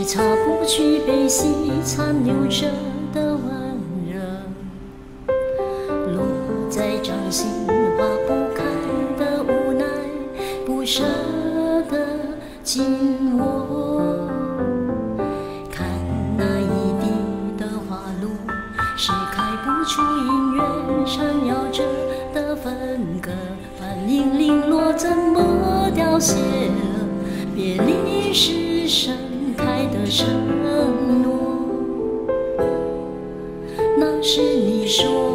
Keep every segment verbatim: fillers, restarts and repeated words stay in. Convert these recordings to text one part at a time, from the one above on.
是擦不去悲喜残留着的温热，落在掌心化不开的无奈，不舍得紧握。看那一地的花露，是开不出姻缘缠绕着的分割，繁影零落，怎么凋谢了？别离是盛开的承诺，那是你说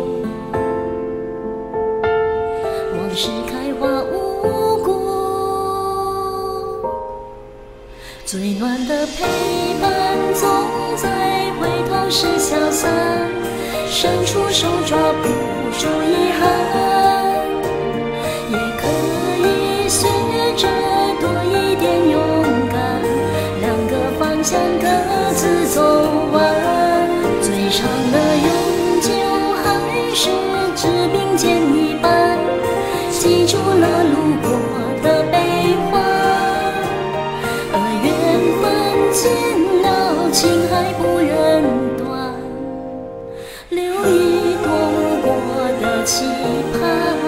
往事开花无果，最暖的陪伴总在回头时消散，伸出手抓不住遗憾，也可以学着多一点勇敢，两个方向各自走完，最长的永久还是只并肩一半，记住了路过的悲欢，而缘分尽了，情还不忍断，留一朵无果的期盼。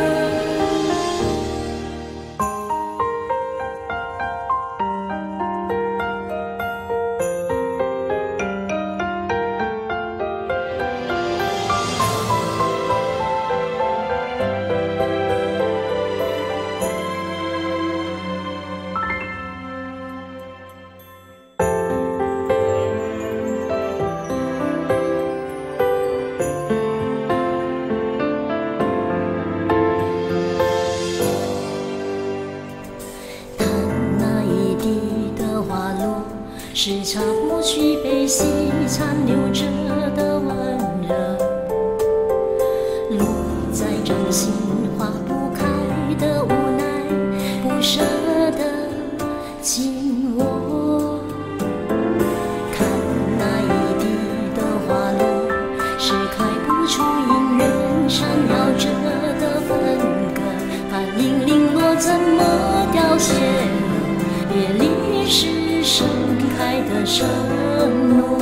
是擦不去悲喜残留着的温热，落在掌心化不开的无奈，不舍得紧握。看那一地的花露，是开不出姻缘缠绕着的分割，繁影零落，怎么凋谢了？别离是盛开的承诺，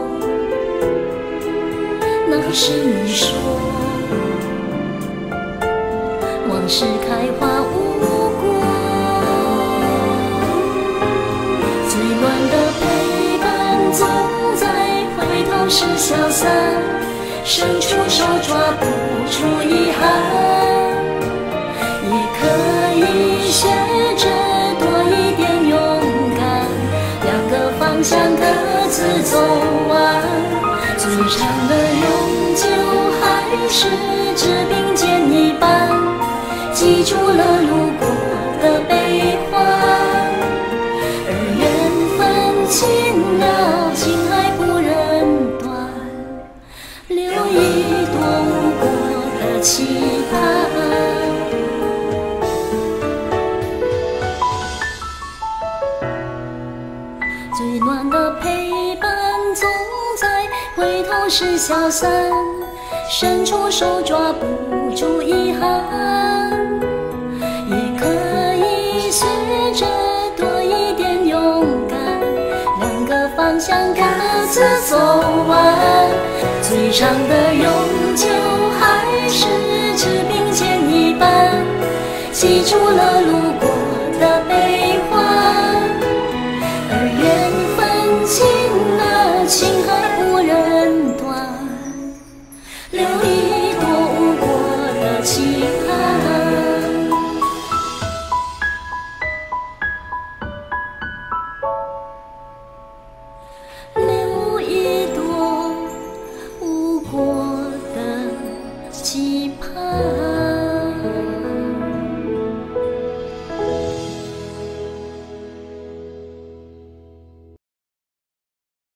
那是你说往事开花无果，最暖的陪伴总在回头时消散，伸出手抓不住遗憾，也可以学着多一点勇敢，两个方向各自走完，最长的永久还是只并肩一半，记住了路过的悲欢，而缘分尽了，情还不忍断，留一朵无果的期盼。最暖的陪伴总在回头时消散，伸出手抓不住遗憾，也可以学着多一点勇敢，两个方向各自走完，最长的永久还是只并肩一半，记住了路